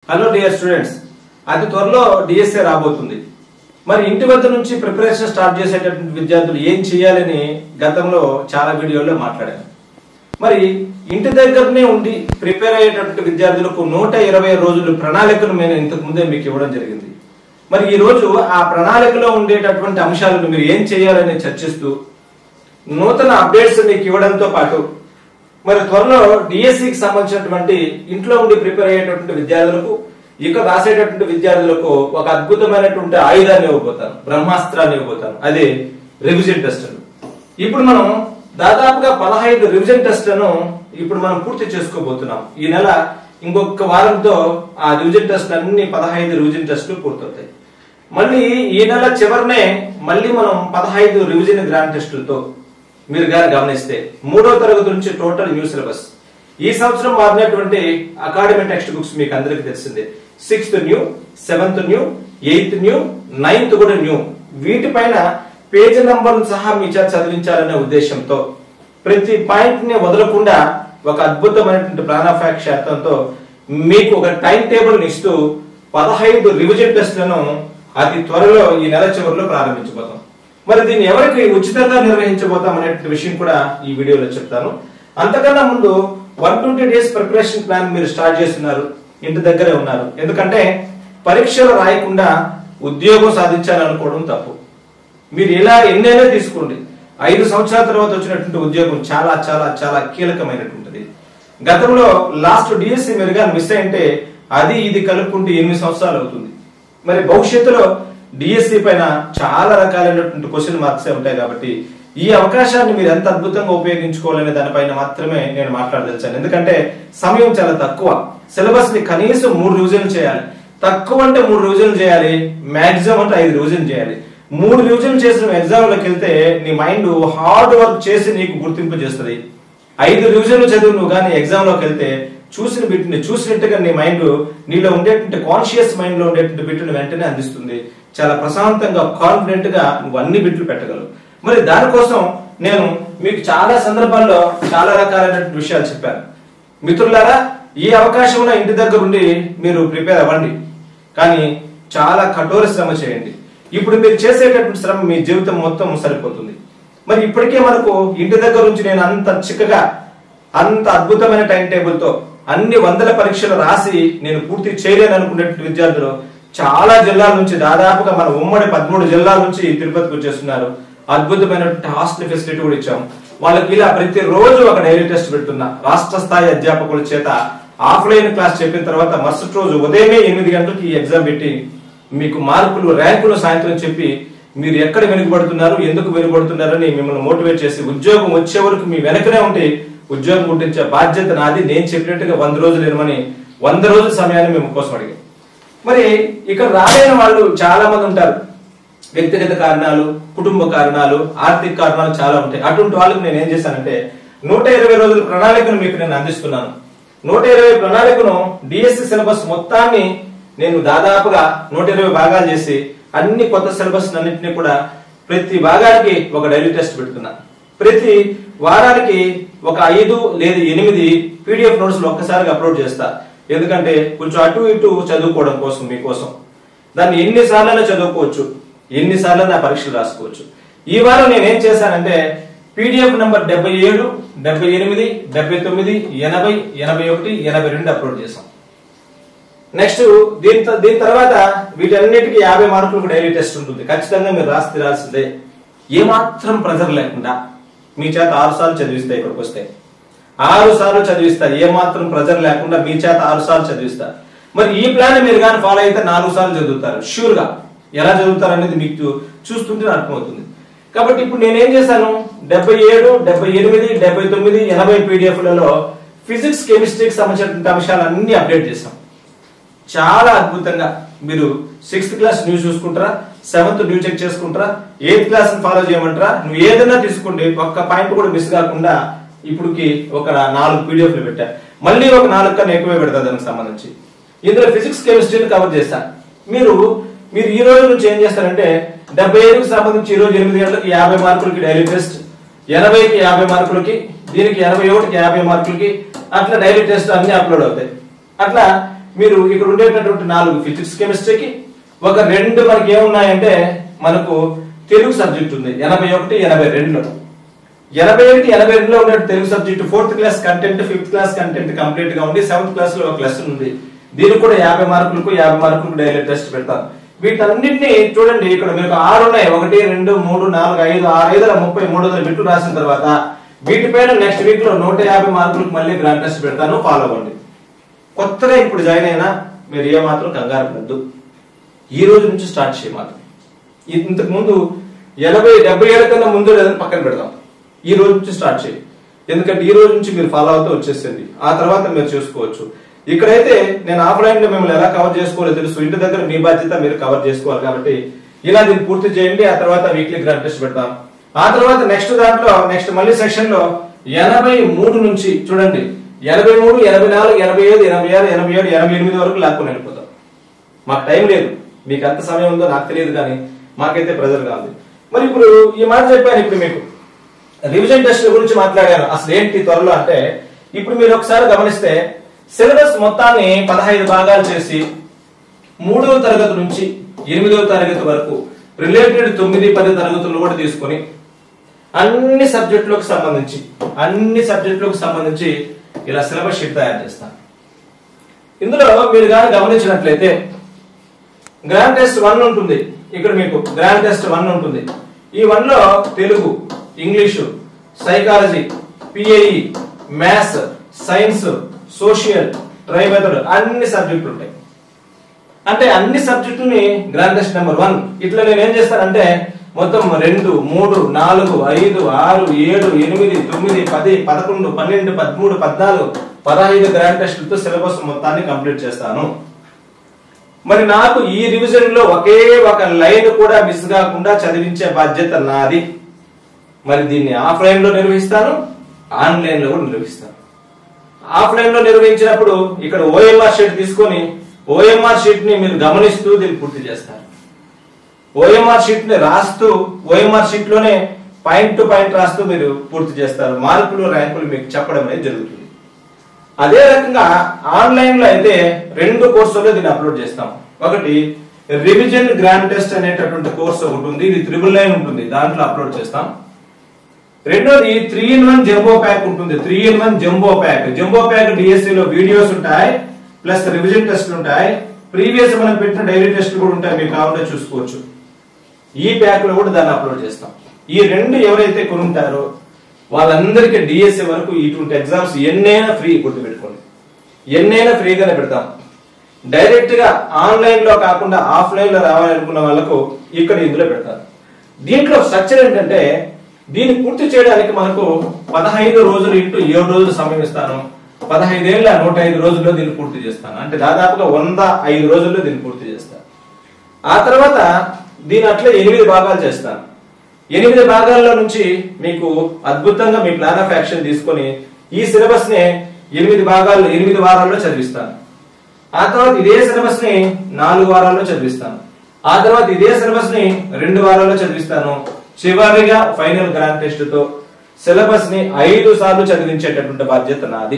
Hello dear students, అతి త్వరలో DSA రాబోతుంది. మరి ఇంటి వద్ద నుంచి ప్రిపరేషన్ స్టార్ట్ చేసేటటువంటి విద్యార్థులు ఏం చేయాలని గతంలో చాలా వీడియోల్లో మాట్లాడాను. మరి ఇంటి దగ్గరనే ఉండి ప్రిపేర్ అయ్యేటటువంటి విద్యార్థులకు 120 రోజులు ప్రణాళికను నేను ఇంతకు ముందే మీకు ఇవ్వడం జరిగింది. మరి ఈ రోజు ఆ ప్రణాళికలో ఉండేటటువంటి అంశాలను మీరు ఏం చేయాలని చర్చిస్తూ నూతన అప్డేట్స్ మీకు ఇవ్వడంతో పాటు మరి త్వరలో డిఎస్సికి సంబంధించినటువంటి ఇంట్లో ఉండి ప్రిపేర్ అయ్యేటటువంటి విద్యార్థులకు ఇక రాసేటటువంటి విద్యార్థులకు ఒక అద్భుతమైనటువంటి ఆయుధాన్ని ఇవ్వబోతాను, బ్రహ్మాస్త్రాన్ని ఇవ్వబోతాను. అదే రివిజన్ టెస్టులు. ఇప్పుడు మనం దాదాపుగా 15 రివిజన్ టెస్ట్లను ఇప్పుడు మనం పూర్తి చేసుకోబోతున్నాం. ఈ నెల ఇంకొక వారంతో ఆ రివిజన్ టెస్ట్ అన్ని 15 రివిజన్ టెస్టులు పూర్తవుతాయి. మళ్ళీ ఈ నెల చివరినే మళ్ళీ మనం 15 రివిజన్ గ్రాండ్ టెస్టులతో మీరు గారు గమనిస్తే 3వ తరగతి నుంచి టోటల్ న్యూ సిలబస్. ఈ సంవత్సరం మారినటువంటి అకాడమిక్ టెక్స్ట్ బుక్స్ మీకు అందరికీ తెలిసిందే. 6th new, 7th new, 8th new, 9th కూడా న్యూ. వీటిపైన పేజీ నంబర్ సహా మీ చేత చదివించాలనే ఉద్దేశంతో ప్రతి పాయింట్ ని వదలకుండా ఒక అద్భుతమైనటువంటి ప్లాన్ ఆఫ్ యాక్షన్తో మీకు ఒక టైం టేబుల్ ఇస్తూ 15 రివిజన్ టెస్ట్లను అతి త్వరలో ఈ నెల చివరిలో ప్రారంభించబోతాం. మరి దీన్ని ఎవరికి ఉచితంగా నిర్వహించబోతాం అనే విషయం కూడా ఈ వీడియోలో చెప్తాను. అంతకన్నా ముందు 120 డేస్ ప్రిపరేషన్ ప్లాన్ మీరు స్టార్ట్ చేస్తున్నారు, ఇంటి దగ్గరే ఉన్నారు. ఎందుకంటే పరీక్షలు రాయకుండా ఉద్యోగం సాధించాలనుకోవడం తప్పు. మీరు ఇలా ఎన్నైనా తీసుకోండి, 5 సంవత్సరాల తర్వాత వచ్చినటువంటి ఉద్యోగం చాలా చాలా చాలా కీలకమైనటువంటిది. గతంలో లాస్ట్ డిఎస్సి మీరు కానీ మిస్ అయింటే అది ఇది కలుపుకుంటే 8 సంవత్సరాలు అవుతుంది. మరి భవిష్యత్తులో డిఎస్సి పైన చాలా రకాలైనటువంటి క్వశ్చన్ మార్క్స్ ఉంటాయి. కాబట్టి ఈ అవకాశాన్ని మీరు ఎంత అద్భుతంగా ఉపయోగించుకోవాలనే దానిపైన మాత్రమే నేను మాట్లాడదలిచాను. ఎందుకంటే సమయం చాలా తక్కువ. సిలబస్ ని కనీసం 3 రివిజన్లు చేయాలి. తక్కువ అంటే 3 రివిజన్లు చేయాలి, మాక్సిమం అంటే 5 రివిజన్ చేయాలి. 3 రివిజన్ చేసిన ఎగ్జామ్ లోకి వెళ్తే నీ మైండ్ హార్డ్ వర్క్ చేసి నీకు గుర్తింపు చేస్తుంది. 5 రివిజన్లు చదివి నువ్వు కానీ ఎగ్జామ్ లోకి వెళ్తే చూసిన బిట్ని చూసినట్టుగా నీ మైండ్ నీలో ఉండేటువంటి కాన్షియస్ మైండ్ లో ఉండేటువంటి బిట్ని వెంటనే అందిస్తుంది. చాలా ప్రశాంతంగా కాన్ఫిడెంట్ గా నువ్వు అన్ని బిట్లు పెట్టగలవు. మరి దానికోసం నేను మీకు చాలా సందర్భాల్లో చాలా రకాలైనటువంటి విషయాలు చెప్పాను. మిత్రులారా, ఈ అవకాశంలో ఇంటి దగ్గర ఉండి మీరు ప్రిపేర్ అవ్వండి, కానీ చాలా కఠోర శ్రమ చేయండి. ఇప్పుడు మీరు చేసేటటువంటి శ్రమ మీ జీవితం మొత్తం సరిపోతుంది. మరి ఇప్పటికే మనకు ఇంటి దగ్గర నుంచి నేను అంత చిక్కగా అంత అద్భుతమైన టైం టేబుల్ తో అన్ని 100 పరీక్షలు రాసి నేను పూర్తి చేయలేను అనుకునేటువంటి విద్యార్థులు చాలా జిల్లాల నుంచి దాదాపుగా మన ఉమ్మడి 13 జిల్లాల నుంచి తిరుపతికి వచ్చేస్తున్నారు. అద్భుతమైనటువంటి హాస్టల్ ఫెసిలిటీ కూడా ఇచ్చాం వాళ్ళకి. ఇలా ప్రతి రోజు ఒక డైలీ టెస్ట్ పెడుతున్నా. రాష్ట్ర స్థాయి అధ్యాపకుల చేత ఆఫ్లైన్ క్లాస్ చెప్పిన తర్వాత మరుసటి రోజు ఉదయమే 8 గంటలకి ఈ ఎగ్జామ్ పెట్టి మీకు మార్కులు ర్యాంకులు సాయంత్రం చెప్పి మీరు ఎక్కడ వెనుకబడుతున్నారు, ఎందుకు వెనుకబడుతున్నారని మిమ్మల్ని మోటివేట్ చేసి ఉద్యోగం వచ్చే వరకు మీ వెనకనే ఉంటే ఉద్యోగం గుర్తించే బాధ్యత నాది. నేను చెప్పినట్టుగా 100 రోజులు ఏమని 100 రోజుల సమయాన్ని మేము కోసం అడిగాం. మరి ఇక్కడ రాలేని వాళ్ళు చాలా మంది ఉంటారు. వ్యక్తిగత కారణాలు, కుటుంబ కారణాలు, ఆర్థిక కారణాలు చాలా ఉంటాయి. అటువంటి వాళ్ళకి నేను ఏం చేశానంటే 120 రోజుల ప్రణాళికను మీకు నేను అందిస్తున్నాను. 120 ప్రణాళికను డిఎస్సి సిలబస్ మొత్తాన్ని నేను దాదాపుగా 120 భాగాలు చేసి అన్ని కొత్త సిలబస్ అన్నింటినీ కూడా ప్రతి భాగానికి ఒక డైలీ టెస్ట్ పెడుతున్నా. ప్రతి వారానికి ఒక 5 లేదా 8 PDF నోట్స్ ఒక్కసారిగా అప్లోడ్ చేస్తా. ఎందుకంటే కొంచెం అటు ఇటు చదువుకోవడం కోసం మీకోసం. దాన్ని ఎన్నిసార్లైనా చదువుకోవచ్చు, ఎన్నిసార్లైనా పరీక్షలు రాసుకోవచ్చు. ఈ వారం నేనేం చేశానంటే PDF నంబర్ 77, 78, 79, 80, 81, 82 అప్లోడ్ చేశాం. నెక్స్ట్ దీని తర్వాత వీటన్నిటికీ 50 మార్కులకు డైలీ టెస్ట్ ఉంటుంది. ఖచ్చితంగా మీరు రాల్సిందే. ఏమాత్రం ప్రెజర్ లేకుండా మీ చేత 6 సార్లు చదివిస్తా. ఇక్కడికి వస్తే 6 సార్లు చదివిస్తా. ఏమాత్రం ప్రెజర్ లేకుండా మీ చేత 6 సార్లు చదివిస్తా. మరి ఈ ప్లాన్ మీరు కానీ ఫాలో అయితే 4 సార్లు చదువుతారు షూర్ గా. ఎలా చదువుతారు అనేది మీకు చూస్తుంటే అర్థమవుతుంది. కాబట్టి ఇప్పుడు నేనేం చేశాను, 77, 78, 79, 80 PDFలలో ఫిజిక్స్, కెమిస్ట్రీకి సంబంధించిన అంశాలన్నీ అప్డేట్ చేశాం. చాలా అద్భుతంగా మీరు 6th క్లాస్ న్యూ చూసుకుంటారా, 7th న్యూ చెక్ చేసుకుంటారా, 8th క్లాస్ ఫాలో చేయమంటారా, నువ్వు ఏదైనా తీసుకోండి, ఒక్క పాయింట్ కూడా మిస్ కాకుండా ఇప్పుడుకి ఒక 4 PDFలు పెట్టా. మళ్ళీ ఒక 4 కన్నా ఎక్కువే పెడతా దానికి సంబంధించి. ఇందులో ఫిజిక్స్, కెమిస్ట్రీని కవర్ చేస్తా. మీరు ఈ రోజు నుంచి ఏం చేస్తారంటే 75కి సంబంధించి ఈ రోజు 8 గంటలకి 50 మార్కులకి డైలీ టెస్ట్, 80కి 50 మార్కులకి, దీనికి 81కి 50 మార్కులకి, అట్లా డైలీ టెస్ట్ అన్ని అప్లోడ్ అవుతాయి. అట్లా మీరు ఇక్కడ ఉండేటటువంటి 4 ఫిజిక్స్ కెమిస్ట్రీకి, ఒక 2 మనకి ఏమున్నాయంటే మనకు తెలుగు సబ్జెక్ట్ ఉంది 81, 82లో. 81, 82లో ఉండే Telugu subject 4th class content, 5th class content complete గా ఉంది. 7th క్లాస్ లో ఒక లెసన్ ఉంది. దీనికి కూడా 50 మార్కులకు 50 మార్కులకు డైలీ టెస్ట్ పెడతాం. వీటన్నిటిని చూడండి, ఇక్కడ మీకు 6 ఉన్నాయి. 1, 2, 3, 4, 5, 6, 5, 30, 300 బిట్లు రాసిన తర్వాత వీటిపైన నెక్స్ట్ వీక్ లో 150 మార్కులకు మళ్ళీ గ్రాండ్ టెస్ట్ పెడతాను. ఫాలో అవ్వండి. కొత్తగా ఇప్పుడు జాయిన్ అయినా మీరు ఏమాత్రం కంగారు పడద్దు. ఈ రోజు నుంచి స్టార్ట్ చేయమాత్రం. ఇంతకు ముందు 80, 77 కన్నా ముందు లేదని పక్కన పెడదాం. ఈ రోజు నుంచి స్టార్ట్ చేయి. ఎందుకంటే ఈ రోజు నుంచి మీరు ఫాలో అవుతూ వచ్చేసింది. ఆ తర్వాత మీరు చూసుకోవచ్చు. ఇక్కడైతే నేను ఆఫ్లైన్ లో మిమ్మల్ని ఎలా కవర్ చేసుకోవాలో తెలుసు. ఇంటి దగ్గర మీ బాధ్యత మీరు కవర్ చేసుకోవాలి. కాబట్టి ఇలా దీన్ని పూర్తి చేయండి. ఆ తర్వాత వీక్లీ గ్రాండ్ టెస్ట్ పెడతాం. ఆ తర్వాత నెక్స్ట్ దాంట్లో నెక్స్ట్ మళ్ళీ సెక్షన్ లో 83 నుంచి చూడండి 83, 84, 85, 86, 87, 88 వరకు లాక్కుని వెళ్ళిపోతాం. మాకు టైం లేదు. మీకు ఎంత సమయం ఉందో నాకు తెలియదు, కానీ మాకైతే ప్రెజర్ గా ఉంది. మరి ఇప్పుడు ఈ మాట చెప్పాను. ఇప్పుడు మీకు రివిజన్ టెస్ట్ గురించి మాట్లాడాను. అసలు ఏంటి త్వరలో అంటే, ఇప్పుడు మీరు ఒకసారి గమనిస్తే సిలబస్ మొత్తాన్ని 15 భాగాలు చేసి 3వ తరగతి నుంచి 8వ తరగతి వరకు రిలేటెడ్ 9, 10 తరగతులు కూడా తీసుకొని అన్ని సబ్జెక్టులకు సంబంధించి ఇలా సిలబస్ షీట్ తయారు చేస్తాను. ఇందులో మీరు కానీ గమనించినట్లయితే గ్రాండ్ టెస్ట్ 1 ఉంటుంది. ఇక్కడ మీకు గ్రాండ్ టెస్ట్ 1 ఉంటుంది. ఈ 1లో Telugu, English, psychology, PIE, maths, science, social, tri method అన్ని సబ్జెక్టులు ఉంటాయి. అంటే అన్ని సబ్జెక్టులని గ్రాండ్ టెస్ట్ నెంబర్ 1 ఇట్లా నేను ఏం చేస్తానంటే మొత్తం 2, 3, 4, 5, 6, 7, 8, 9, 10, 11, 12, 13, 14, 15 గ్రాండ్ టెస్టులతో సిలబస్ మొత్తాన్ని కంప్లీట్ చేస్తాను. మరి నాకు ఈ రివిజన్ లో ఒకే ఒక లైన్ కూడా మిస్ కాకుండా చదివించే బాధ్యత నాది. మరి దీన్ని ఆఫ్లైన్ లో నిర్వహిస్తాను, ఆన్లైన్ లో కూడా నిర్వహిస్తాను. ఆఫ్లైన్ లో నిర్వహించినప్పుడు ఇక్కడ ఓఎంఆర్ షీట్ తీసుకొని ఓఎంఆర్ షీట్ ని మీరు గమనిస్తూ దీన్ని పూర్తి చేస్తారు. ఓఎంఆర్ షీట్ ని రాస్తూ ఓఎంఆర్ షీట్ లోనే పాయింట్ టు పాయింట్ రాస్తూ మీరు పూర్తి చేస్తారు. మార్కులు, ర్యాంకులు మీకు చెప్పడం అనేది జరుగుతుంది. అదే రకంగా ఆన్లైన్ లో అయితే 2 కోర్సుల్లో దీన్ని అప్లోడ్ చేస్తాం. ఒకటి రివిజన్ గ్రాండ్ టెస్ట్ అనేటటువంటి కోర్సు ఒకటి ఉంది. ఇది 999 ఉంటుంది. దాంట్లో అప్లోడ్ చేస్తాం. రెండోది 3-in-1 జంబో ప్యాక్ ఉంటుంది. 3-in-1 jumbo pack. Jumbo pack DSC లో వీడియోస్ ఉంటాయి, ప్లస్ రివిజన్ టెస్ట్లు ఉంటాయి, ప్రీవియస్ మనం పెట్టిన డైలీ టెస్ట్లు కూడా ఉంటాయి. మీకు కావాలంటే చూసుకోవచ్చు. ఈ ప్యాక్ లో కూడా దాన్ని అప్లోడ్ చేస్తాం. ఈ 2 ఎవరైతే కొనుంటారో వాళ్ళందరికీ డిఎస్సి వరకు ఇటువంటి ఎగ్జామ్స్ ఎన్నైనా ఫ్రీ. గుర్తుపెట్టుకోండి, ఎన్నైనా ఫ్రీగానే పెడతాం. డైరెక్ట్ గా ఆన్లైన్ లో కాకుండా ఆఫ్లైన్ లో రావాలనుకున్న వాళ్ళకు ఇక్కడ ఇందులో పెడతారు. దీంట్లో స్ట్రక్చర్ ఏంటంటే దీన్ని పూర్తి చేయడానికి మనకు 15 రోజులు ఇంటూ 7 రోజులు సమయం ఇస్తాను. 15 ఏళ్ళ 105 రోజుల్లో దీన్ని పూర్తి చేస్తాను. అంటే దాదాపుగా 105 రోజుల్లో దీన్ని పూర్తి చేస్తాను. ఆ తర్వాత దీని అట్లా 8 భాగాలు చేస్తాను. 8 భాగాల్లో నుంచి మీకు అద్భుతంగా మీ ప్లాన్ ఆఫ్ యాక్షన్ తీసుకొని ఈ సిలబస్ ని 8 భాగాల్లో 8 వారాల్లో చదివిస్తాను. ఆ తర్వాత ఇదే సిలబస్ ని 4 వారాల్లో చదివిస్తాను. ఆ తర్వాత ఇదే సిలబస్ ని 2 వారాల్లో చదివిస్తాను. చివరిగా ఫైనల్ గ్రాండ్ టెస్ట్ తో సిలబస్ ని 5 సార్లు చదివించేటటువంటి బాధ్యత నాది.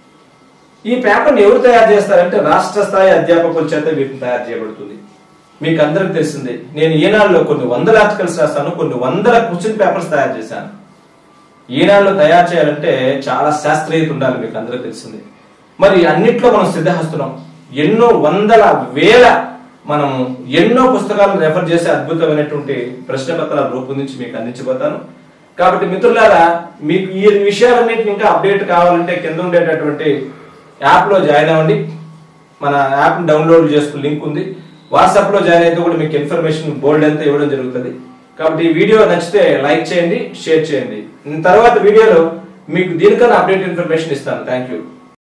ఈ పేపర్ ని ఎవరు తయారు చేస్తారంటే రాష్ట్ర స్థాయి అధ్యాపకుల చేత వీటిని తయారు చేయబడుతుంది. మీకు అందరికి తెలిసిందే, నేను ఈనాడులో కొన్ని 100 ఆర్టికల్స్ రాస్తాను, కొన్ని 100 క్వశ్చన్ పేపర్స్ తయారు చేశాను. ఈనాడులో తయారు చేయాలంటే చాలా శాస్త్రీయత ఉండాలి, మీకు అందరికి తెలిసిందే. మరి అన్నిట్లో మనం సిద్ధహస్తున్నాం. ఎన్నో వందల వేల మనం ఎన్నో పుస్తకాలను రెఫర్ చేసే అద్భుతమైనటువంటి ప్రశ్న పత్రాలు రూపొందించి మీకు అందించబోతాను. కాబట్టి మిత్రులారా, మీకు ఈ విషయాలన్నింటినీ ఇంకా అప్డేట్ కావాలంటే కింద ఉండేటటువంటి యాప్ లో జాయిన్ అవ్వండి. మన యాప్ డౌన్లోడ్ చేసుకునే లింక్ ఉంది. వాట్సాప్ లో జాయిన్ అయితే కూడా మీకు ఇన్ఫర్మేషన్ బోల్డ్ అంతా ఇవ్వడం జరుగుతుంది. కాబట్టి ఈ వీడియో నచ్చితే లైక్ చేయండి, షేర్ చేయండి. తర్వాత వీడియోలో మీకు దీనికన్నా అప్డేట్ ఇన్ఫర్మేషన్ ఇస్తాను. Thank you.